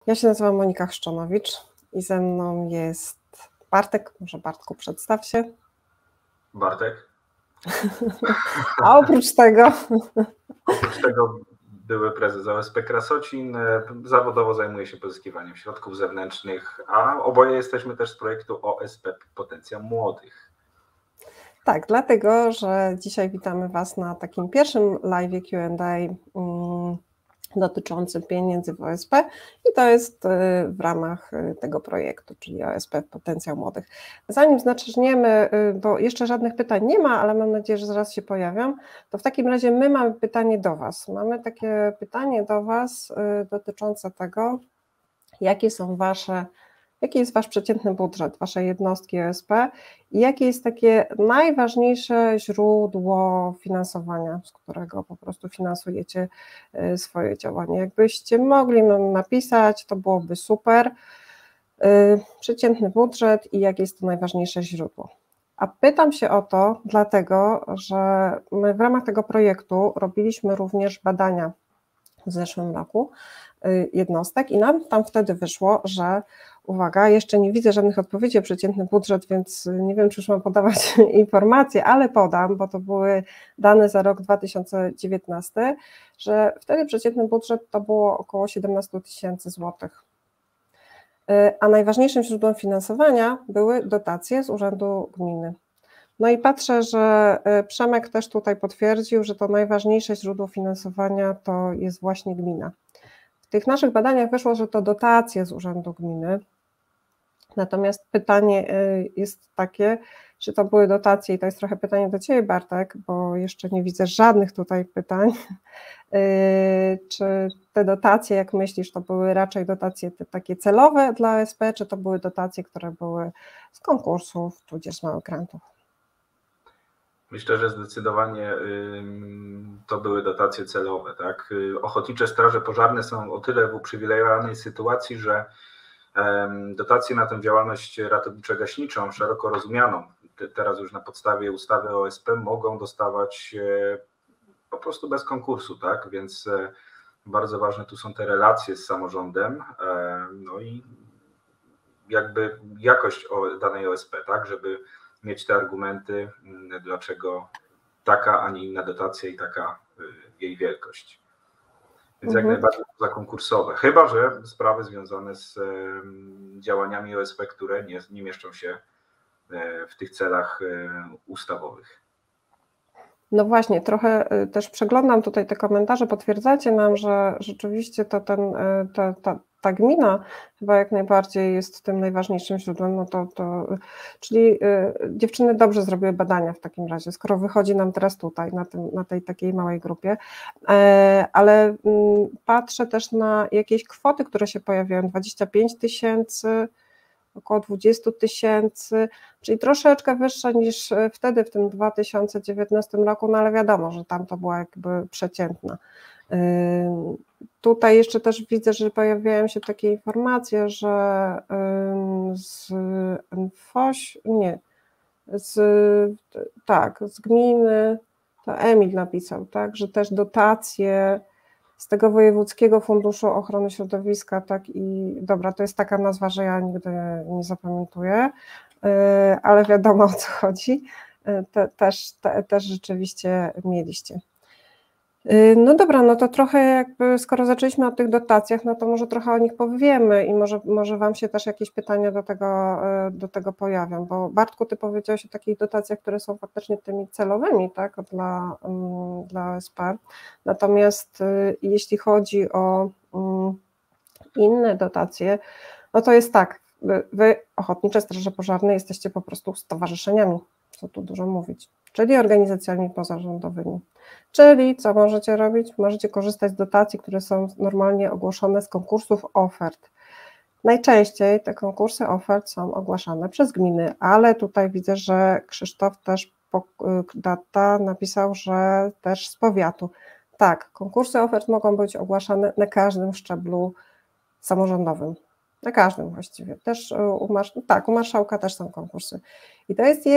Ja się nazywam Monika Chrzczonowicz i ze mną jest Bartek. Może Bartku, przedstaw się. Bartek. A oprócz tego... Oprócz tego były prezes OSP Krasocin, zawodowo zajmuje się pozyskiwaniem środków zewnętrznych, a oboje jesteśmy też z projektu OSP Potencjał Młodych. Tak, dlatego, że dzisiaj witamy Was na takim pierwszym live Q&A dotyczącym pieniędzy w OSP i to jest w ramach tego projektu, czyli OSP Potencjał Młodych. Zanim zaczniemy, bo jeszcze żadnych pytań nie ma, ale mam nadzieję, że zaraz się pojawią, to w takim razie my mamy pytanie do Was. Mamy takie pytanie do Was dotyczące tego, jaki jest Wasz przeciętny budżet, Waszej jednostki OSP i jakie jest takie najważniejsze źródło finansowania, z którego po prostu finansujecie swoje działanie. Jakbyście mogli nam napisać, to byłoby super. Przeciętny budżet i jakie jest to najważniejsze źródło. A pytam się o to dlatego, że my w ramach tego projektu robiliśmy również badania w zeszłym roku jednostek i nam tam wtedy wyszło, że uwaga, jeszcze nie widzę żadnych odpowiedzi o przeciętny budżet, więc nie wiem, czy już mam podawać informacje, ale podam, bo to były dane za rok 2019, że wtedy przeciętny budżet to było około 17 000 złotych. A najważniejszym źródłem finansowania były dotacje z Urzędu Gminy. No i patrzę, że Przemek też tutaj potwierdził, że to najważniejsze źródło finansowania to jest właśnie gmina. W tych naszych badaniach wyszło, że to dotacje z Urzędu Gminy, natomiast pytanie jest takie, czy to były dotacje, i to jest trochę pytanie do Ciebie, Bartek, bo jeszcze nie widzę żadnych tutaj pytań, czy te dotacje, jak myślisz, to były raczej dotacje takie celowe dla OSP, czy to były dotacje, które były z konkursów, tudzież z małych grantów? Myślę, że zdecydowanie to były dotacje celowe, tak? Ochotnicze straże pożarne są o tyle w uprzywilejowanej sytuacji, że dotacje na tę działalność ratowniczo-gaśniczą, szeroko rozumianą, teraz już na podstawie ustawy o OSP, mogą dostawać po prostu bez konkursu, tak? Więc bardzo ważne tu są te relacje z samorządem, no i jakby jakość danej OSP, tak? Żeby mieć te argumenty, dlaczego taka, a nie inna dotacja i taka jej wielkość. Więc jak najbardziej zakonkursowe. Chyba że sprawy związane z działaniami OSP, które nie mieszczą się w tych celach ustawowych. No właśnie, trochę też przeglądam tutaj te komentarze, potwierdzacie nam, że rzeczywiście to ta gmina chyba jak najbardziej jest tym najważniejszym źródłem, no czyli dziewczyny dobrze zrobiły badania w takim razie, skoro wychodzi nam teraz tutaj, na tej takiej małej grupie, ale patrzę też na jakieś kwoty, które się pojawiają, 25 000, około 20 000, czyli troszeczkę wyższa niż wtedy w tym 2019 roku, no ale wiadomo, że tam to była jakby przeciętna. Tutaj jeszcze też widzę, że pojawiają się takie informacje, że z gminy, to Emil napisał, tak, że też dotacje z tego Wojewódzkiego Funduszu Ochrony Środowiska, tak, i dobra, to jest taka nazwa, że ja nigdy nie zapamiętuję, ale wiadomo, o co chodzi, też rzeczywiście mieliście. No dobra, no to trochę jakby, skoro zaczęliśmy o tych dotacjach, no to może trochę o nich powiemy i może Wam się też jakieś pytania do tego pojawią, bo Bartku, Ty powiedziałeś o takich dotacjach, które są faktycznie tymi celowymi, tak, dla OSP, natomiast jeśli chodzi o inne dotacje, no to jest tak, Wy, Ochotnicze Straże Pożarne, jesteście po prostu stowarzyszeniami, co tu dużo mówić, czyli organizacjami pozarządowymi. Czyli co możecie robić? Możecie korzystać z dotacji, które są normalnie ogłoszone z konkursów ofert. Najczęściej te konkursy ofert są ogłaszane przez gminy, ale tutaj widzę, że Krzysztof też napisał, że też z powiatu. Tak, konkursy ofert mogą być ogłaszane na każdym szczeblu samorządowym. Na każdym właściwie. Też u marszałka też są konkursy. I to jest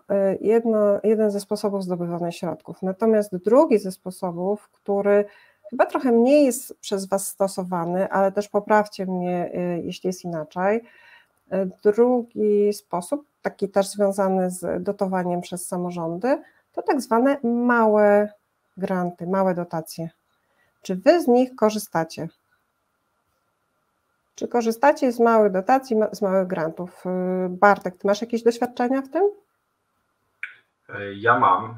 jeden ze sposobów zdobywania środków. Natomiast drugi ze sposobów, który chyba trochę mniej jest przez Was stosowany, ale też poprawcie mnie, jeśli jest inaczej. Drugi sposób, taki też związany z dotowaniem przez samorządy, to tak zwane małe granty, małe dotacje. Czy Wy z nich korzystacie? Czy korzystacie z małych dotacji, z małych grantów? Bartek, Ty masz jakieś doświadczenia w tym? Ja mam.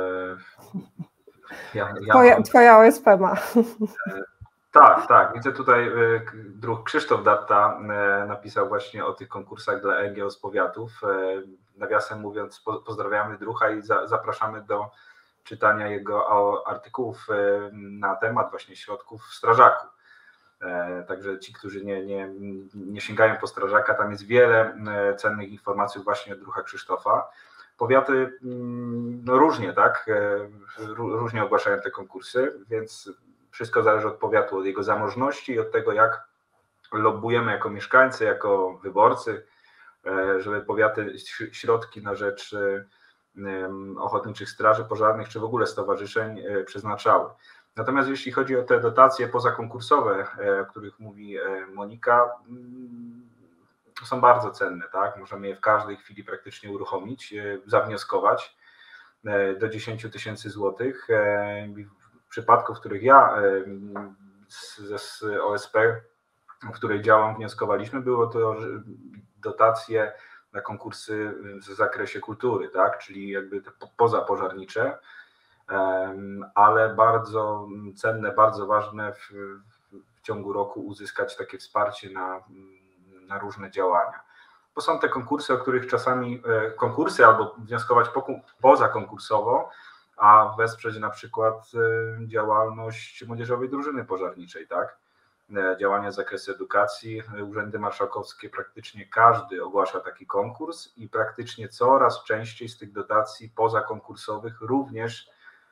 Twoja OSP ma. Tak. Widzę tutaj, druh Krzysztof Datta napisał właśnie o tych konkursach dla NGO z powiatów. Nawiasem mówiąc, pozdrawiamy druha i zapraszamy do czytania jego artykułów na temat właśnie środków w strażaku. Także ci, którzy nie sięgają po strażaka, tam jest wiele cennych informacji właśnie od druha Krzysztofa. Powiaty no różnie, tak? Różnie ogłaszają te konkursy, więc wszystko zależy od powiatu, od jego zamożności i od tego, jak lobbujemy jako mieszkańcy, jako wyborcy, żeby powiaty środki na rzecz ochotniczych straży pożarnych czy w ogóle stowarzyszeń przeznaczały. Natomiast jeśli chodzi o te dotacje pozakonkursowe, o których mówi Monika, są bardzo cenne, tak? Możemy je w każdej chwili praktycznie uruchomić, zawnioskować do 10 000 złotych. W przypadku, w których ja z OSP, w której działam, wnioskowaliśmy, było to dotacje na konkursy w zakresie kultury, tak? Czyli jakby te pozapożarnicze, ale bardzo cenne, bardzo ważne w ciągu roku uzyskać takie wsparcie na różne działania. Bo są te konkursy, o których czasami konkursy albo wnioskować pozakonkursowo, a wesprzeć na przykład działalność Młodzieżowej Drużyny Pożarniczej, tak? Działania z zakresu edukacji, urzędy marszałkowskie, praktycznie każdy ogłasza taki konkurs i praktycznie coraz częściej z tych dotacji pozakonkursowych również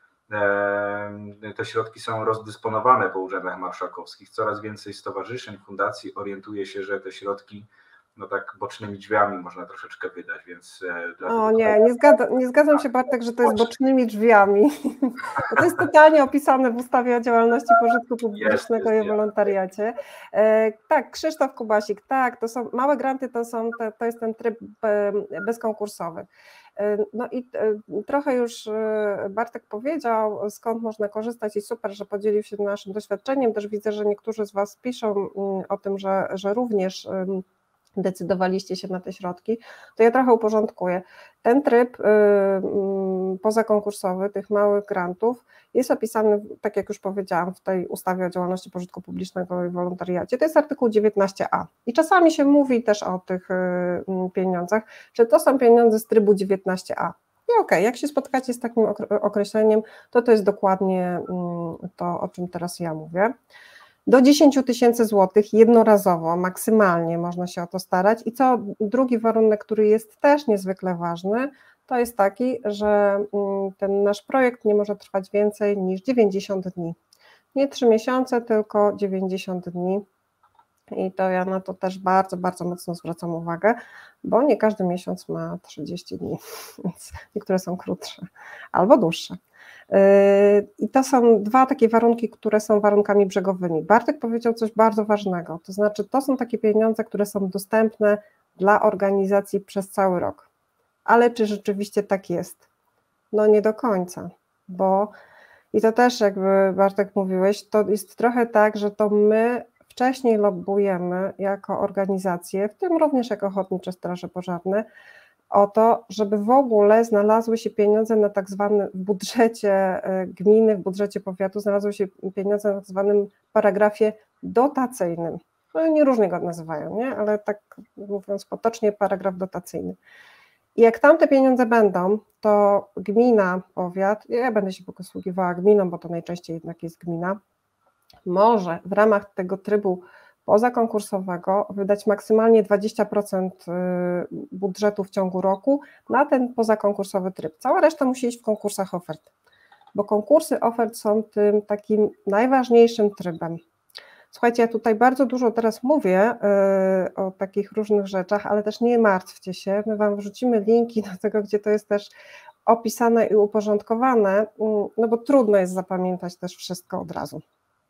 te środki są rozdysponowane po urzędach marszałkowskich. Coraz więcej stowarzyszeń, fundacji orientuje się, że te środki no tak bocznymi drzwiami można troszeczkę wydać, więc... Nie zgadzam się, Bartek, że to jest bocznymi drzwiami. To jest totalnie opisane w ustawie o działalności pożytku publicznego i wolontariacie. Tak, Krzysztof Kubasik, tak, to są małe granty, to jest ten tryb bezkonkursowy. No i trochę już Bartek powiedział, skąd można korzystać i super, że podzielił się naszym doświadczeniem. Też widzę, że niektórzy z Was piszą o tym, że również decydowaliście się na te środki, to ja trochę uporządkuję. Ten tryb pozakonkursowy tych małych grantów jest opisany, tak jak już powiedziałam, w tej ustawie o działalności pożytku publicznego i wolontariacie. To jest artykuł 19a i czasami się mówi też o tych pieniądzach, że to są pieniądze z trybu 19a. I okej, jak się spotkacie z takim określeniem, to jest dokładnie to, o czym teraz ja mówię. Do 10 000 złotych jednorazowo, maksymalnie można się o to starać. I drugi warunek, który jest też niezwykle ważny, to jest taki, że ten nasz projekt nie może trwać więcej niż 90 dni. Nie 3 miesiące, tylko 90 dni. I to ja na to też bardzo, bardzo mocno zwracam uwagę, bo nie każdy miesiąc ma 30 dni, więc niektóre są krótsze albo dłuższe. I to są dwa takie warunki, które są warunkami brzegowymi. Bartek powiedział coś bardzo ważnego, to znaczy to są takie pieniądze, które są dostępne dla organizacji przez cały rok. Ale czy rzeczywiście tak jest? No nie do końca, bo i to też jakby Bartek mówiłeś, to jest trochę tak, że to my wcześniej lobbujemy jako organizacje, w tym również jako Ochotnicze Straże Pożarne, o to, żeby w ogóle znalazły się pieniądze na tak zwanym w budżecie gminy, w budżecie powiatu, znalazły się pieniądze na tak zwanym paragrafie dotacyjnym. No nie różnie go nazywają, nie? Ale tak mówiąc potocznie, paragraf dotacyjny. I jak tam te pieniądze będą, to gmina, powiat, ja będę się posługiwała gminą, bo to najczęściej jednak jest gmina, może w ramach tego trybu pozakonkursowego wydać maksymalnie 20% budżetu w ciągu roku na ten pozakonkursowy tryb. Cała reszta musi iść w konkursach ofert, bo konkursy ofert są tym takim najważniejszym trybem. Słuchajcie, ja tutaj bardzo dużo teraz mówię o takich różnych rzeczach, ale też nie martwcie się, my Wam wrzucimy linki do tego, gdzie to jest też opisane i uporządkowane, no bo trudno jest zapamiętać też wszystko od razu.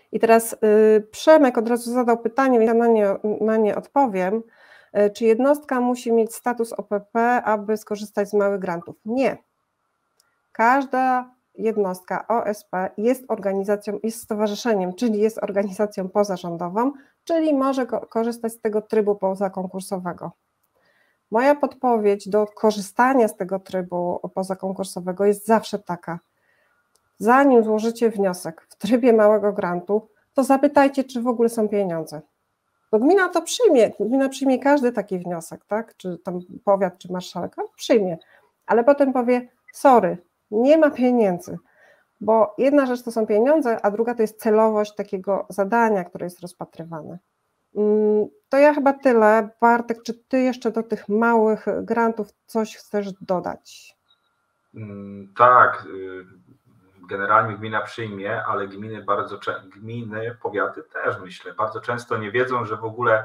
I teraz Przemek od razu zadał pytanie, więc ja na nie odpowiem. Czy jednostka musi mieć status OPP, aby skorzystać z małych grantów? Nie. Każda jednostka OSP jest organizacją, jest stowarzyszeniem, czyli jest organizacją pozarządową, czyli może korzystać z tego trybu pozakonkursowego. Moja podpowiedź do korzystania z tego trybu pozakonkursowego jest zawsze taka. Zanim złożycie wniosek w trybie małego grantu, to zapytajcie, czy w ogóle są pieniądze. Bo gmina to przyjmie, gmina przyjmie każdy taki wniosek, tak? Czy tam powiat, czy marszałek, przyjmie, ale potem powie, sorry, nie ma pieniędzy, bo jedna rzecz to są pieniądze, a druga to jest celowość takiego zadania, które jest rozpatrywane. To ja chyba tyle. Bartek, czy ty jeszcze do tych małych grantów coś chcesz dodać? Tak, generalnie gmina przyjmie, ale gminy, powiaty też myślę, bardzo często nie wiedzą, że w ogóle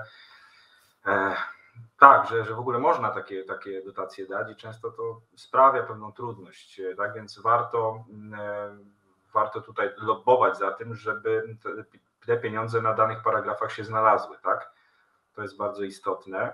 tak, że w ogóle można takie dotacje dać i często to sprawia pewną trudność, tak więc warto tutaj lobbować za tym, żeby te pieniądze na danych paragrafach się znalazły, tak? To jest bardzo istotne.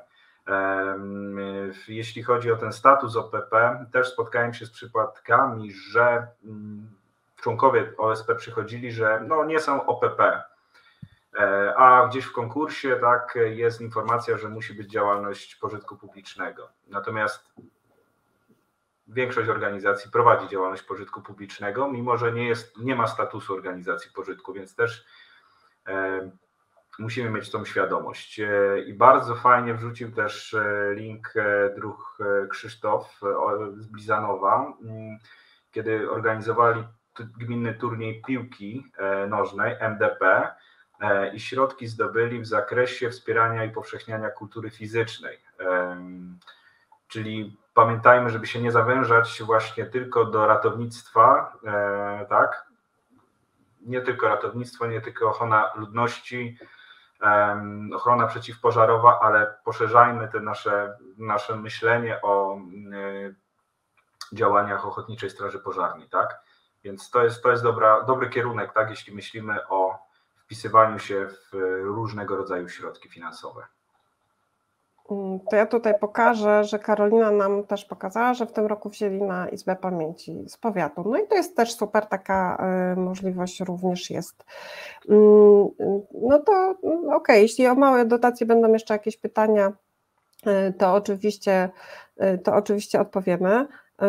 Jeśli chodzi o ten status OPP, też spotkałem się z przypadkami, że członkowie OSP przychodzili, że no nie są OPP, a gdzieś w konkursie tak jest informacja, że musi być działalność pożytku publicznego. Natomiast większość organizacji prowadzi działalność pożytku publicznego, mimo że nie ma statusu organizacji pożytku, więc też musimy mieć tą świadomość. I bardzo fajnie wrzucił też link druh Krzysztof z Blizanowa, kiedy organizowali gminny turniej piłki nożnej MDP i środki zdobyli w zakresie wspierania i upowszechniania kultury fizycznej. Czyli pamiętajmy, żeby się nie zawężać właśnie tylko do ratownictwa, tak? Nie tylko ratownictwo, nie tylko ochrona ludności, ochrona przeciwpożarowa, ale poszerzajmy te nasze myślenie o działaniach Ochotniczej Straży Pożarnej, tak? Więc to jest dobry kierunek, tak? Jeśli myślimy o wpisywaniu się w różnego rodzaju środki finansowe. To ja tutaj pokażę, że Karolina nam też pokazała, że w tym roku wzięli na Izbę Pamięci z powiatu. No i to jest też super, taka możliwość również jest. No to okej, jeśli o małe dotacje będą jeszcze jakieś pytania, to oczywiście odpowiemy.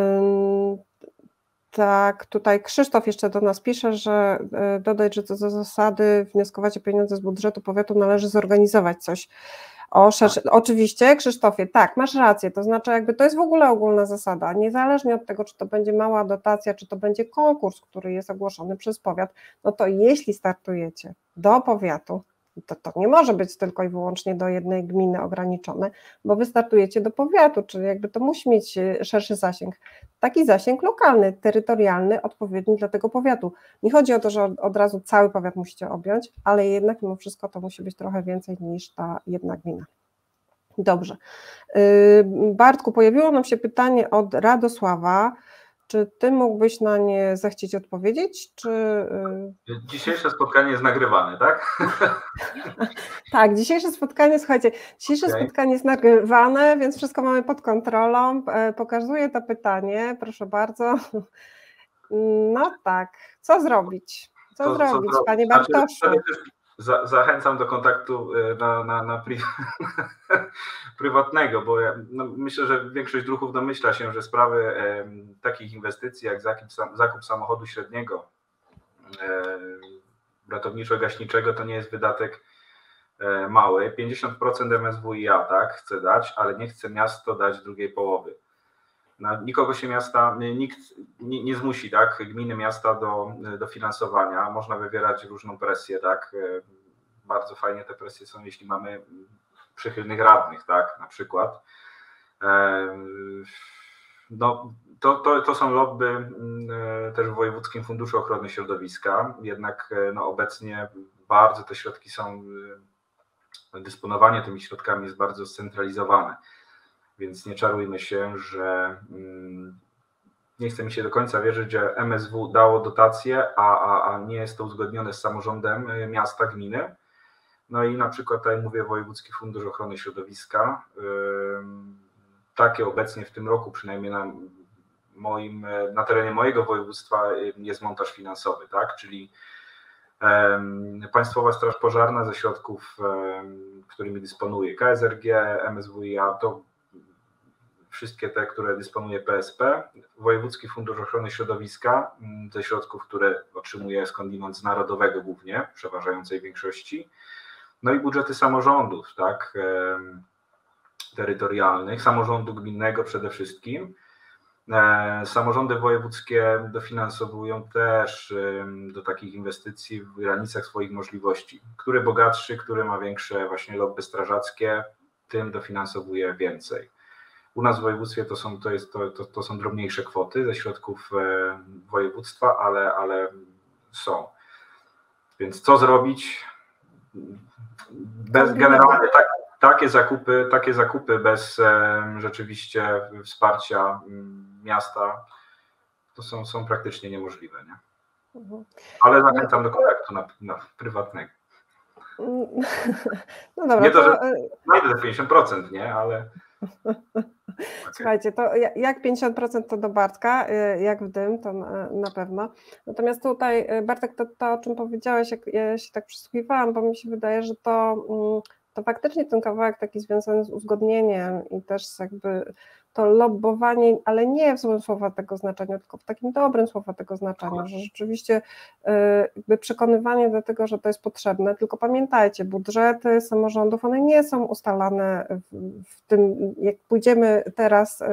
Tak, tutaj Krzysztof jeszcze do nas pisze, że dodać, że co do zasady wnioskować o pieniądze z budżetu powiatu należy zorganizować coś. Oczywiście, Krzysztofie, tak, masz rację, to znaczy jakby to jest w ogóle ogólna zasada, niezależnie od tego, czy to będzie mała dotacja, czy to będzie konkurs, który jest ogłoszony przez powiat, no to jeśli startujecie do powiatu, to nie może być tylko i wyłącznie do jednej gminy ograniczone, bo wy startujecie do powiatu, czyli jakby to musi mieć szerszy zasięg, taki zasięg lokalny, terytorialny, odpowiedni dla tego powiatu. Nie chodzi o to, że od razu cały powiat musicie objąć, ale jednak mimo wszystko to musi być trochę więcej niż ta jedna gmina. Dobrze. Bartku, pojawiło nam się pytanie od Radosława. Czy ty mógłbyś na nie zechcieć odpowiedzieć, czy... Dzisiejsze spotkanie jest nagrywane, tak? Tak, dzisiejsze spotkanie, słuchajcie, spotkanie jest nagrywane, więc wszystko mamy pod kontrolą. Pokazuję to pytanie, proszę bardzo. No tak, co zrobić? Co zrobić, panie Bartoszu? Zachęcam do kontaktu na prywatnego, bo ja myślę, że większość druhów domyśla się, że sprawy takich inwestycji jak zakup samochodu średniego, ratowniczo-gaśniczego, to nie jest wydatek mały. 50% MSWiA tak chce dać, ale nie chce miasto dać drugiej połowy. Nikogo się nikt nie zmusi, tak, gminy, miasta do finansowania. Można wywierać różną presję, tak. Bardzo fajnie te presje są, jeśli mamy przychylnych radnych, tak, na przykład. No, to są lobby też w Wojewódzkim Funduszu Ochrony Środowiska, jednak no, obecnie bardzo te środki są, dysponowanie tymi środkami jest bardzo scentralizowane, więc nie czarujmy się, że nie chce mi się do końca wierzyć, że MSW dało dotację, a nie jest to uzgodnione z samorządem miasta, gminy. No i na przykład, tak jak mówię, Wojewódzki Fundusz Ochrony Środowiska, takie obecnie w tym roku, przynajmniej na terenie mojego województwa, jest montaż finansowy, tak? Czyli Państwowa Straż Pożarna ze środków, którymi dysponuje KSRG, MSWiA, to wszystkie te, które dysponuje PSP, Wojewódzki Fundusz Ochrony Środowiska ze środków, które otrzymuje skądinąd z narodowego głównie, w przeważającej większości, no i budżety samorządów, tak, terytorialnych, samorządu gminnego przede wszystkim. Samorządy wojewódzkie dofinansowują też do takich inwestycji w granicach swoich możliwości. Który bogatszy, który ma większe właśnie lobby strażackie, tym dofinansowuje więcej. U nas w województwie to są drobniejsze kwoty ze środków województwa, ale są. Więc co zrobić? Generalnie takie zakupy bez rzeczywiście wsparcia miasta to są praktycznie niemożliwe, nie? Ale zachęcam do kontaktu na prywatnego. No dobra, nie to, że znajdę za 50%, nie? Ale... Słuchajcie, to jak 50% to do Bartka, jak w dym, to na pewno. Natomiast tutaj, Bartek, to o czym powiedziałeś, jak ja się tak przysłuchiwałam, bo mi się wydaje, że to faktycznie ten kawałek taki związany z uzgodnieniem i też jakby to lobbowanie, ale nie w złym słowa tego znaczenia, tylko w takim dobrym słowa tego znaczenia, że rzeczywiście jakby przekonywanie do tego, że to jest potrzebne, tylko pamiętajcie, budżety samorządów, one nie są ustalane w tym, jak pójdziemy teraz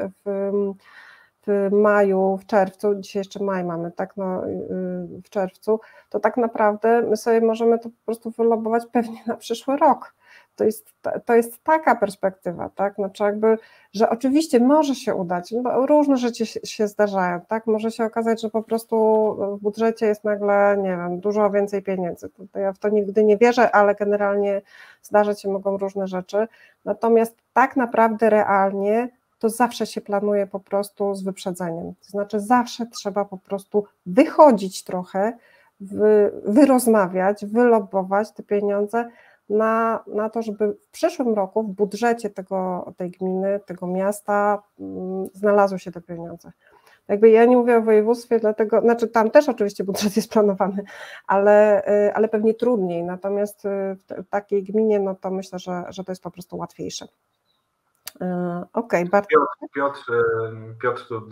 w maju, w czerwcu, dzisiaj jeszcze maj mamy, tak, no, w czerwcu, to tak naprawdę my sobie możemy to po prostu wylobować pewnie na przyszły rok. To jest taka perspektywa, tak, znaczy jakby, że oczywiście może się udać, bo różne rzeczy się zdarzają, tak, może się okazać, że po prostu w budżecie jest nagle, nie wiem, dużo więcej pieniędzy, to ja w to nigdy nie wierzę, ale generalnie zdarzać się mogą różne rzeczy, natomiast tak naprawdę realnie to zawsze się planuje po prostu z wyprzedzeniem, to znaczy zawsze trzeba po prostu wychodzić trochę, wyrozmawiać, wylobbować te pieniądze na to, żeby w przyszłym roku w budżecie tej gminy, tego miasta znalazły się te pieniądze. Jakby ja nie mówię o województwie, dlatego, znaczy tam też oczywiście budżet jest planowany, ale pewnie trudniej, natomiast w takiej gminie, no to myślę, że to jest po prostu łatwiejsze. Okej, Bartek. Piotr tu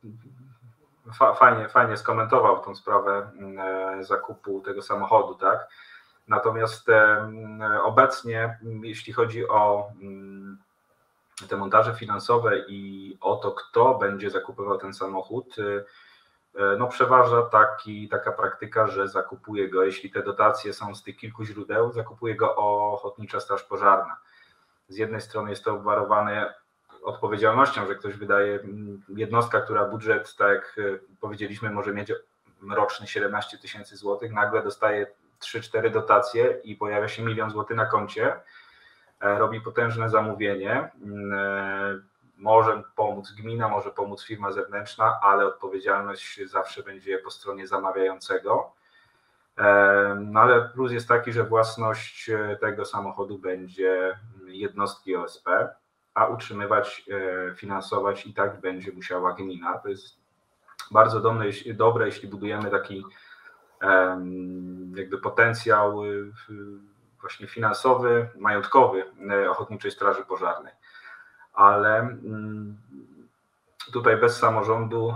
fajnie skomentował tą sprawę zakupu tego samochodu, tak? Natomiast obecnie, jeśli chodzi o te montaże finansowe i o to, kto będzie zakupywał ten samochód, no przeważa taka praktyka, że zakupuje go, jeśli te dotacje są z tych kilku źródeł, zakupuje go Ochotnicza Straż Pożarna. Z jednej strony jest to obwarowane odpowiedzialnością, że ktoś wydaje, jednostka, która budżet, tak jak powiedzieliśmy, może mieć roczny 17 000 złotych, nagle dostaje 3-4 dotacje i pojawia się 1 000 000 złotych na koncie, robi potężne zamówienie, może pomóc gmina, może pomóc firma zewnętrzna, ale odpowiedzialność zawsze będzie po stronie zamawiającego. No ale plus jest taki, że własność tego samochodu będzie jednostki OSP, a utrzymywać, finansować i tak będzie musiała gmina. To jest bardzo dobre, jeśli budujemy taki jakby potencjał właśnie finansowy, majątkowy Ochotniczej Straży Pożarnej. Ale tutaj bez samorządu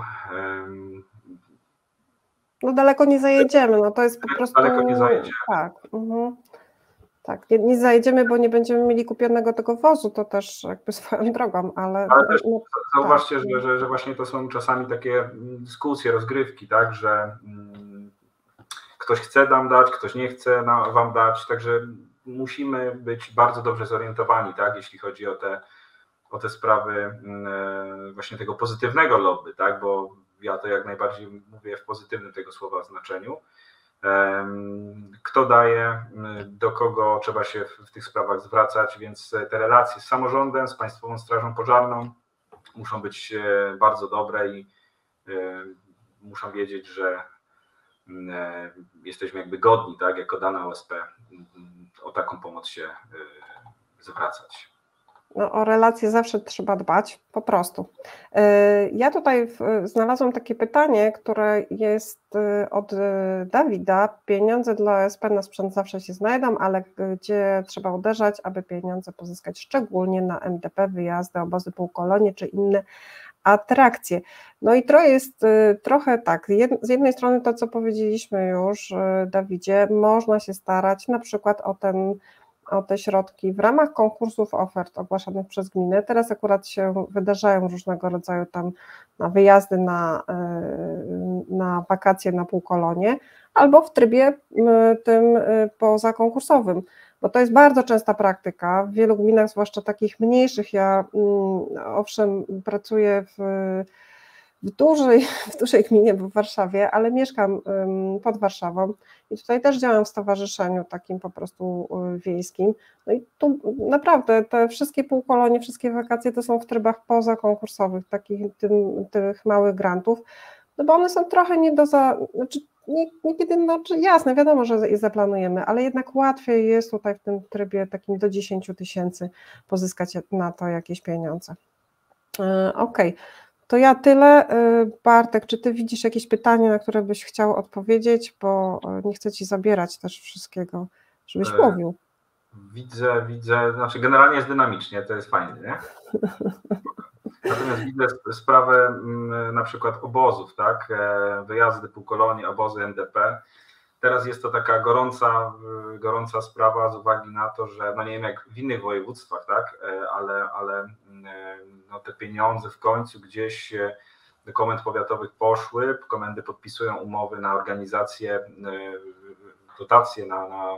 no daleko nie zajedziemy, no to jest po prostu... Daleko nie zajedziemy. Tak, tak, nie zajedziemy, bo nie będziemy mieli kupionego tego wozu, to też jakby swoją drogą, ale też zauważcie, tak, że właśnie to są czasami takie dyskusje, rozgrywki, tak, że ktoś chce nam dać, ktoś nie chce wam dać, także musimy być bardzo dobrze zorientowani, tak, jeśli chodzi o te sprawy właśnie tego pozytywnego lobby, tak, bo ja to jak najbardziej mówię w pozytywnym tego słowa znaczeniu. Kto daje, do kogo trzeba się w tych sprawach zwracać, więc te relacje z samorządem, z Państwową Strażą Pożarną muszą być bardzo dobre i muszą wiedzieć, że jesteśmy jakby godni, tak, jako dana OSP o taką pomoc się zwracać. No, o relacje zawsze trzeba dbać, po prostu. Ja tutaj znalazłam takie pytanie, które jest od Dawida. Pieniądze dla OSP na sprzęt zawsze się znajdą, ale gdzie trzeba uderzać, aby pieniądze pozyskać, szczególnie na MDP, wyjazdy, obozy, półkolonie czy inne atrakcje. No i to jest trochę tak, z jednej strony to, co powiedzieliśmy już, Dawidzie, można się starać na przykład o te środki w ramach konkursów ofert ogłaszanych przez gminę. Teraz akurat się wydarzają różnego rodzaju tam na wyjazdy, na wakacje, na półkolonie, albo w trybie tym pozakonkursowym, bo to jest bardzo częsta praktyka. W wielu gminach, zwłaszcza takich mniejszych, ja owszem pracuję w dużej gminie w Warszawie, ale mieszkam pod Warszawą i tutaj też działam w stowarzyszeniu takim po prostu wiejskim. No i tu naprawdę te wszystkie półkolonie, wszystkie wakacje to są w trybach pozakonkursowych, tych małych grantów, no bo one są trochę znaczy niekiedy, no jasne, wiadomo, że je zaplanujemy, ale jednak łatwiej jest tutaj w tym trybie takim do 10 000 pozyskać na to jakieś pieniądze. Okej. To ja tyle. Bartek, czy ty widzisz jakieś pytanie, na które byś chciał odpowiedzieć, bo nie chcę ci zabierać też wszystkiego, żebyś mówił. Widzę, znaczy generalnie jest dynamicznie, to jest fajne, nie? Natomiast widzę sprawę na przykład obozów, tak? Wyjazdy, półkolonie, obozy MDP. Teraz jest to taka gorąca sprawa z uwagi na to, że no nie wiem jak w innych województwach, tak? Ale no te pieniądze w końcu gdzieś do komend powiatowych poszły, komendy podpisują umowy na organizację, dotacje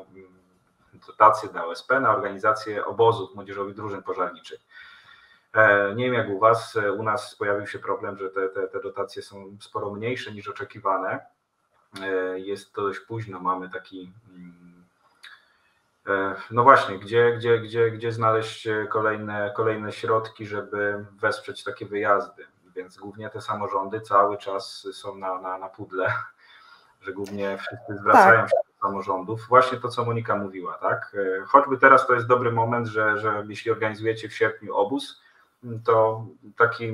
dla OSP, na organizację obozów młodzieżowych drużyn pożarniczych. Nie wiem jak u Was, u nas pojawił się problem, że te dotacje są sporo mniejsze niż oczekiwane. Jest to dość późno, mamy taki, no właśnie, gdzie znaleźć kolejne środki, żeby wesprzeć takie wyjazdy, więc głównie te samorządy cały czas są na pudle, że głównie wszyscy zwracają się do samorządów. Właśnie to, co Monika mówiła, tak? Choćby teraz to jest dobry moment, że jeśli organizujecie w sierpniu obóz, to taki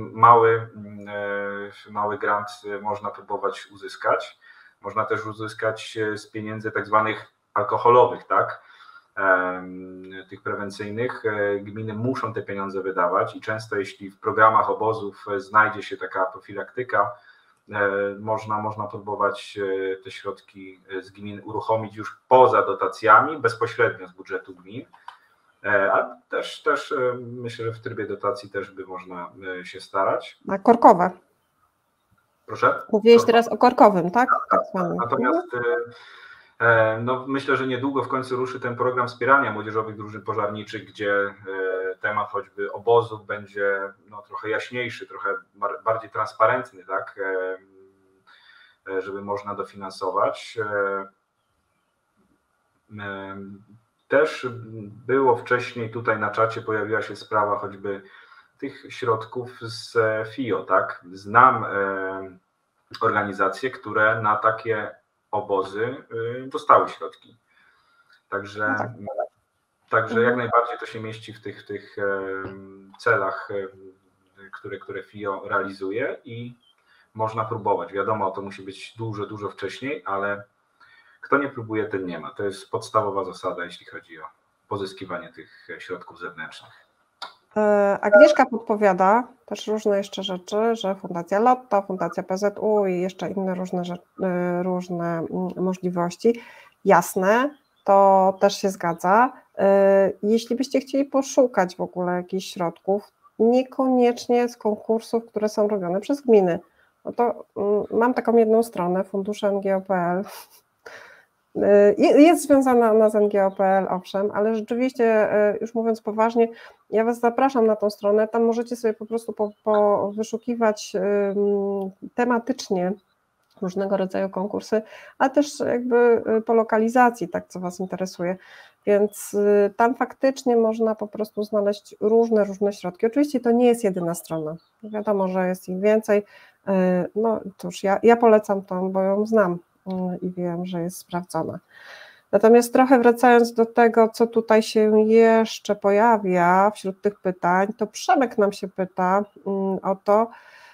mały grant można próbować uzyskać. Można też uzyskać z pieniędzy tak zwanych alkoholowych, tak? Tych prewencyjnych. Gminy muszą te pieniądze wydawać i często jeśli w programach obozów znajdzie się taka profilaktyka, można próbować te środki z gmin uruchomić już poza dotacjami, bezpośrednio z budżetu gmin. A też myślę, że w trybie dotacji też by można się starać. A korkowe? Proszę? Mówiłeś teraz o korkowym, tak? Tak zwanym. Natomiast no, myślę, że niedługo w końcu ruszy ten program wspierania młodzieżowych drużyn pożarniczych, gdzie temat choćby obozów będzie no, trochę jaśniejszy, trochę bardziej transparentny, tak? Żeby można dofinansować. Też było wcześniej tutaj na czacie, pojawiła się sprawa choćby tych środków z FIO, tak? Znam organizacje, które na takie obozy dostały środki. Także jak najbardziej to się mieści w tych celach, które FIO realizuje i można próbować. Wiadomo, to musi być dużo wcześniej, ale kto nie próbuje, ten nie ma. To jest podstawowa zasada, jeśli chodzi o pozyskiwanie tych środków zewnętrznych. Agnieszka podpowiada też różne jeszcze rzeczy, że Fundacja Lotto, Fundacja PZU i jeszcze inne różne możliwości. Jasne, to też się zgadza. Jeśli byście chcieli poszukać w ogóle jakichś środków, niekoniecznie z konkursów, które są robione przez gminy, no to mam jedną stronę, fundusze.ngo.pl. Jest związana z NGO.pl, owszem, ale rzeczywiście, już mówiąc poważnie, ja Was zapraszam na tą stronę, tam możecie sobie po prostu wyszukiwać tematycznie różnego rodzaju konkursy, a też jakby po lokalizacji, tak co Was interesuje. Więc tam faktycznie można po prostu znaleźć różne środki. Oczywiście to nie jest jedyna strona. Wiadomo, że jest ich więcej. No cóż, ja polecam tą, bo ją znam i wiem, że jest sprawdzona. Natomiast trochę wracając do tego, co tutaj się jeszcze pojawia wśród tych pytań, to Przemek nam się pyta o to,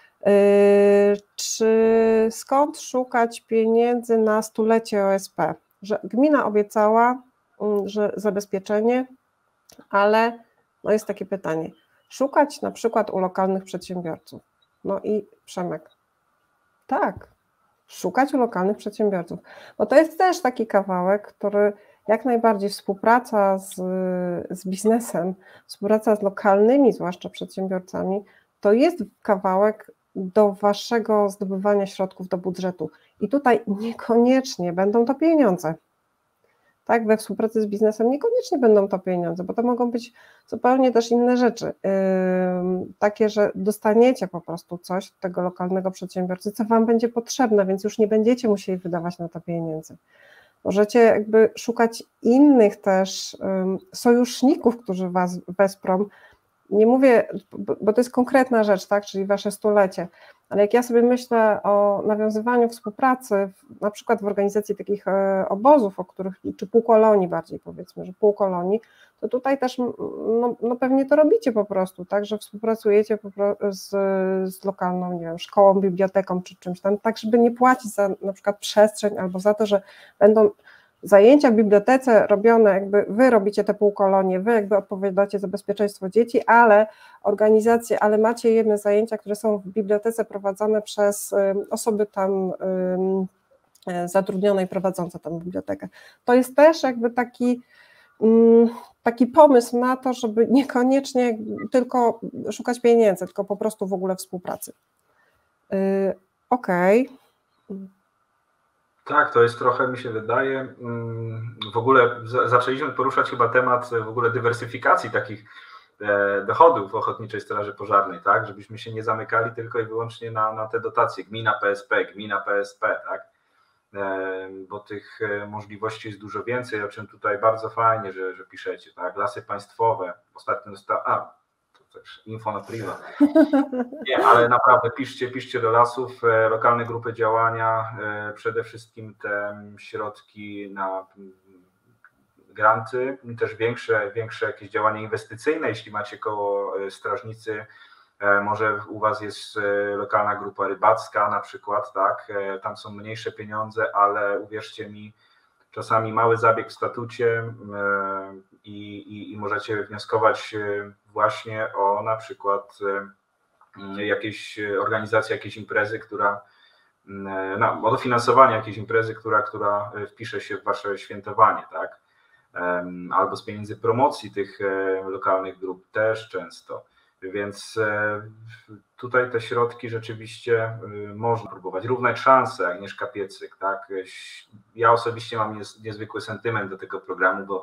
czy skąd szukać pieniędzy na 100-lecie OSP, że gmina obiecała, że zabezpieczenie, ale no jest takie pytanie, szukać na przykład u lokalnych przedsiębiorców. No i Przemek, tak, szukać u lokalnych przedsiębiorców, bo to jest też taki kawałek, który jak najbardziej współpraca z biznesem, współpraca z lokalnymi zwłaszcza przedsiębiorcami, to jest kawałek do waszego zdobywania środków do budżetu i tutaj niekoniecznie będą to pieniądze. Tak, we współpracy z biznesem niekoniecznie będą to pieniądze, bo to mogą być zupełnie też inne rzeczy, takie, że dostaniecie po prostu coś od tego lokalnego przedsiębiorcy, co wam będzie potrzebne, więc już nie będziecie musieli wydawać na to pieniędzy. Możecie jakby szukać innych też sojuszników, którzy was wesprą. Nie mówię, bo to jest konkretna rzecz, tak, czyli wasze 100-lecie, ale jak ja sobie myślę o nawiązywaniu współpracy, na przykład w organizacji takich obozów, o których, czy półkolonii bardziej powiedzmy, że półkolonii, to tutaj też no pewnie to robicie po prostu, tak, że współpracujecie z lokalną, nie wiem, szkołą, biblioteką czy czymś tam, tak żeby nie płacić za na przykład przestrzeń albo za to, że będą zajęcia w bibliotece robione, jakby wy robicie te półkolonie, wy jakby odpowiadacie za bezpieczeństwo dzieci, ale organizacje, ale macie jedne zajęcia, które są w bibliotece prowadzone przez osoby tam zatrudnione i prowadzące tę bibliotekę. To jest też jakby taki pomysł na to, żeby niekoniecznie tylko szukać pieniędzy, tylko po prostu w ogóle współpracy. Okej. Tak, to jest trochę, mi się wydaje, w ogóle zaczęliśmy poruszać chyba temat w ogóle dywersyfikacji takich dochodów Ochotniczej Straży Pożarnej, tak, żebyśmy się nie zamykali tylko i wyłącznie na te dotacje, gmina PSP, tak, bo tych możliwości jest dużo więcej, o czym tutaj bardzo fajnie, że piszecie, tak, lasy państwowe, ostatnio to też info na priwa. Nie, ale naprawdę piszcie do lasów, lokalne grupy działania, przede wszystkim te środki na granty, też większe jakieś działania inwestycyjne, jeśli macie koło strażnicy, może u was jest lokalna grupa rybacka na przykład, tak, tam są mniejsze pieniądze, ale uwierzcie mi, czasami mały zabieg w statucie i możecie wnioskować właśnie o na przykład jakiejś organizacji, jakiejś imprezy, która o dofinansowanie jakiejś imprezy, która wpisze się w wasze świętowanie, tak? Albo z pieniędzy promocji tych lokalnych grup też często. Więc tutaj te środki rzeczywiście można próbować. Równać szanse, Agnieszka Piecyk, tak? Ja osobiście mam niezwykły sentyment do tego programu, bo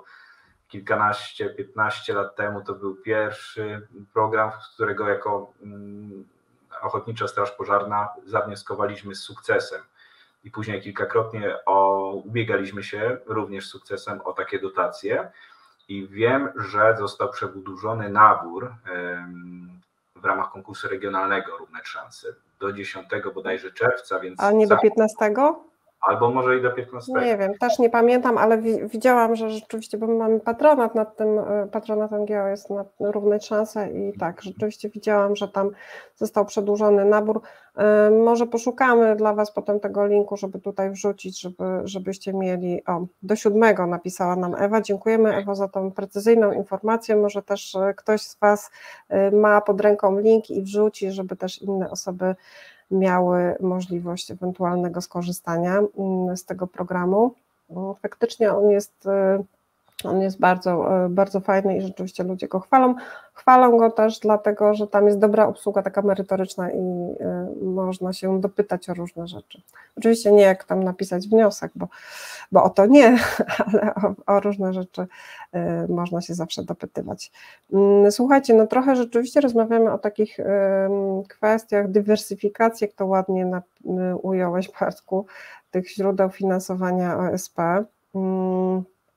15 lat temu to był pierwszy program, z którego jako Ochotnicza Straż Pożarna zawnioskowaliśmy z sukcesem i później kilkakrotnie ubiegaliśmy się również z sukcesem o takie dotacje i wiem, że został przedłużony nabór w ramach konkursu regionalnego Równe Szanse do 10 bodajże czerwca, więc... A nie do 15? Albo może i do 15. Nie wiem, też nie pamiętam, ale widziałam, że rzeczywiście, bo my mamy patronat nad tym, patronat NGO jest na Równe Szanse i tak, rzeczywiście widziałam, że tam został przedłużony nabór. Może poszukamy dla was potem tego linku, żeby tutaj wrzucić, żebyście mieli, do 7 napisała nam Ewa. Dziękujemy Ewo za tą precyzyjną informację, może też ktoś z was ma pod ręką link i wrzuci, żeby też inne osoby miały możliwość ewentualnego skorzystania z tego programu. Faktycznie on jest bardzo, bardzo fajny i rzeczywiście ludzie go chwalą. Chwalą go też dlatego, że tam jest dobra obsługa taka merytoryczna i można się dopytać o różne rzeczy. Oczywiście nie jak tam napisać wniosek, bo o to nie, ale o różne rzeczy można się zawsze dopytywać. Słuchajcie, no trochę rzeczywiście rozmawiamy o takich kwestiach dywersyfikacji, jak to ładnie ująłeś, Bartku, tych źródeł finansowania OSP.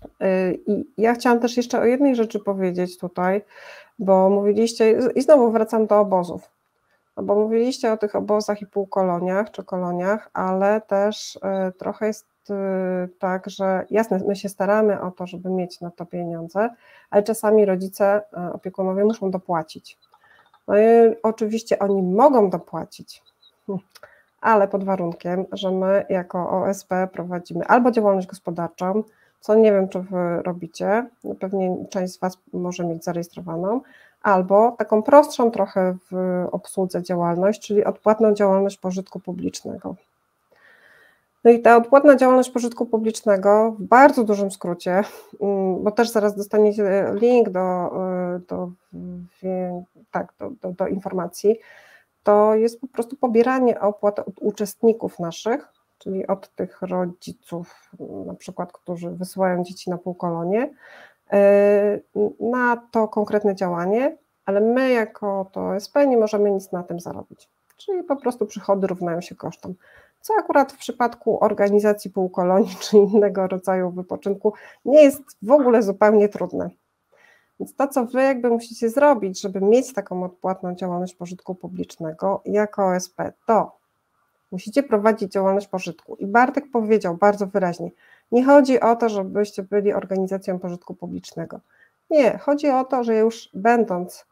I ja chciałam też jeszcze o jednej rzeczy powiedzieć tutaj, bo mówiliście, i znowu wracam do obozów, no bo mówiliście o tych obozach i półkoloniach czy koloniach, ale też trochę jest tak, że jasne, my się staramy o to, żeby mieć na to pieniądze, ale czasami rodzice, opiekunowie muszą dopłacić. No i oczywiście oni mogą dopłacić, ale pod warunkiem, że my jako OSP prowadzimy albo działalność gospodarczą, co nie wiem, czy wy robicie, no pewnie część z was może mieć zarejestrowaną, albo taką prostszą trochę w obsłudze działalność, czyli odpłatną działalność pożytku publicznego. No i ta odpłatna działalność pożytku publicznego w bardzo dużym skrócie, bo też zaraz dostaniecie link do informacji, to jest po prostu pobieranie opłat od uczestników naszych, czyli od tych rodziców, na przykład, którzy wysyłają dzieci na półkolonie, na to konkretne działanie, ale my jako to OSP nie możemy nic na tym zarobić. Czyli po prostu przychody równają się kosztom. Co akurat w przypadku organizacji półkolonii czy innego rodzaju wypoczynku nie jest w ogóle zupełnie trudne. Więc to, co wy jakby musicie zrobić, żeby mieć taką odpłatną działalność pożytku publicznego jako OSP, to musicie prowadzić działalność pożytku. I Bartek powiedział bardzo wyraźnie, nie chodzi o to, żebyście byli organizacją pożytku publicznego. Nie, chodzi o to, że już będąc